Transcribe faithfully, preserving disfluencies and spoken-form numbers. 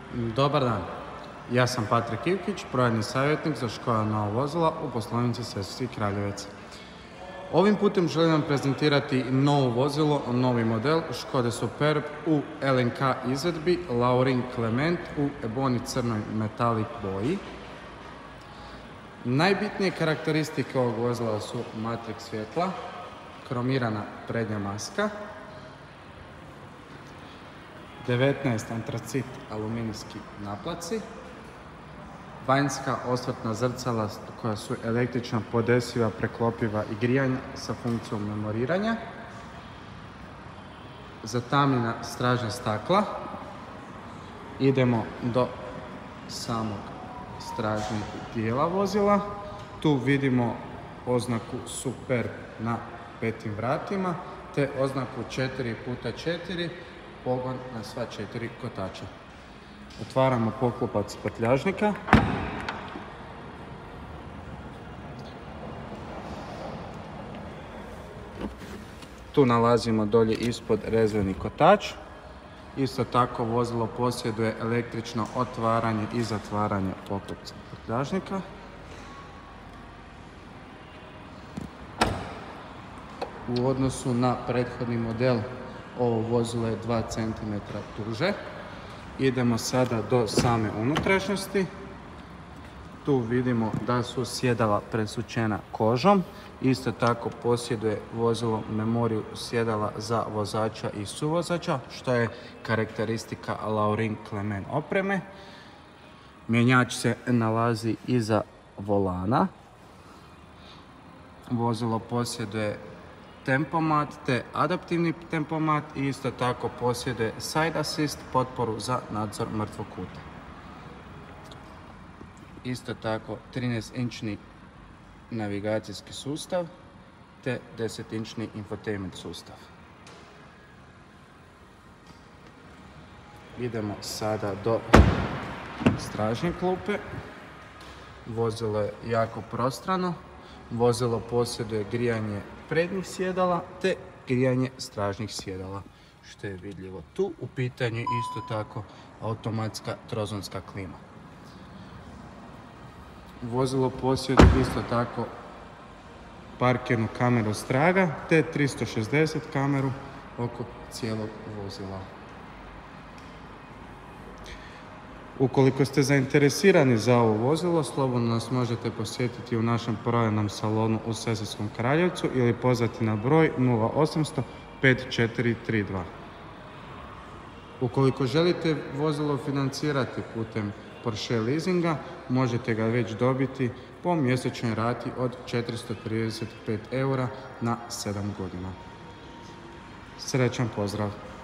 Dobar dan, ja sam Patrik Ivkić, prodajni savjetnik za Škoda Nova vozila u poslovnici Sesvetski Kraljevec. Ovim putem želim vam prezentirati novo vozilo, novi model Škode Superb u L N K izvedbi Laurin Clement u eboni crnoj metalik boji. Najbitnije karakteristike ovog vozila su matrix svjetla, kromirana prednja maska, devetnaest antracit aluminijski naplaci, vanjska osvrtna zrcala koja su električno podesiva, preklopiva i grijanja sa funkcijom memoriranja, zatamnjena stražnja stakla. Idemo do samog stražnjeg dijela vozila. Tu vidimo oznaku Superb na petim vratima te oznaku četiri puta četiri, pogon na sva četiri kotača. Otvaramo poklopac prtljažnika. Tu nalazimo dolje ispod rezervni kotač. Isto tako vozilo posjeduje električno otvaranje i zatvaranje poklopca prtljažnika. U odnosu na prethodni model ovo vozilo je dva centimetra duže. Idemo sada do same unutrašnjosti. Tu vidimo da su sjedala presučena kožom. Isto tako posjeduje vozilo memoriju sjedala za vozača i suvozača, što je karakteristika Laurin Clement opreme. Mjenjač se nalazi iza volana. Vozilo posjeduje tempomat te adaptivni tempomat i isto tako posjeduje side assist, potporu za nadzor mrtvog kuta. Isto tako trinaest inčni navigacijski sustav te deset inčni infotainment sustav. Idemo sada do stražnje klupe. Vozilo je jako prostrano. Vozilo posjeduje grijanje prednjih sjedala te grijanje stražnjih sjedala, što je vidljivo tu. U pitanju je isto tako automatska trozonska klima. Vozilo posjeduje isto tako parkirnu kameru straga te tristo šezdeset kameru oko cijelog vozila. Ukoliko ste zainteresirani za ovo vozilo, slobodno nas možete posjetiti u našem prodajnom salonu u Sesvetskom Kraljevcu ili pozvati na broj nula osamsto pet četiri tri dva. Ukoliko želite vozilo financirati putem Porsche leasinga, možete ga već dobiti po mjesečnoj rati od četiristo trideset pet eura na sedam godina. Srećan pozdrav!